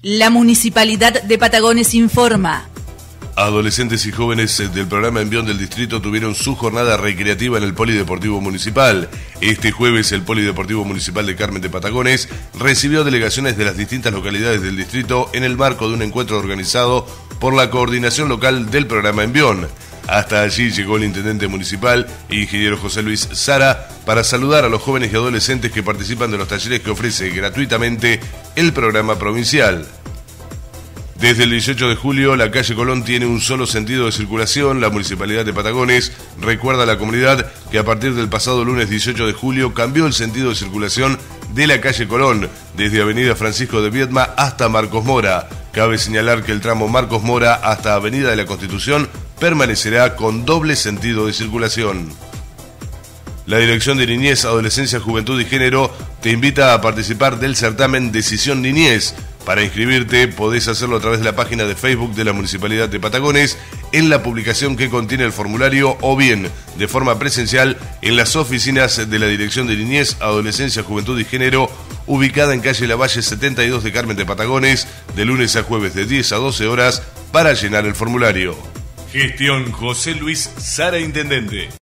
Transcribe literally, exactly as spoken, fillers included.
La Municipalidad de Patagones informa. Adolescentes y jóvenes del programa Envión del Distrito tuvieron su jornada recreativa en el Polideportivo Municipal. Este jueves el Polideportivo Municipal de Carmen de Patagones recibió delegaciones de las distintas localidades del distrito en el marco de un encuentro organizado por la coordinación local del programa Envión. Hasta allí llegó el intendente municipal, ingeniero José Luis Sara, para saludar a los jóvenes y adolescentes que participan de los talleres que ofrece gratuitamente el programa provincial. Desde el dieciocho de julio, la calle Colón tiene un solo sentido de circulación. La Municipalidad de Patagones recuerda a la comunidad que a partir del pasado lunes dieciocho de julio cambió el sentido de circulación de la calle Colón, desde Avenida Francisco de Viedma hasta Marcos Mora. Cabe señalar que el tramo Marcos Mora hasta Avenida de la Constitución permanecerá con doble sentido de circulación. La Dirección de Niñez, Adolescencia, Juventud y Género te invita a participar del certamen Decisión Niñez. Para inscribirte podés hacerlo a través de la página de Facebook de la Municipalidad de Patagones, en la publicación que contiene el formulario, o bien de forma presencial en las oficinas de la Dirección de Niñez, Adolescencia, Juventud y Género, ubicada en calle Lavalle setenta y dos de Carmen de Patagones, de lunes a jueves de diez a doce horas, para llenar el formulario. Gestión José Luis Sara, Intendente.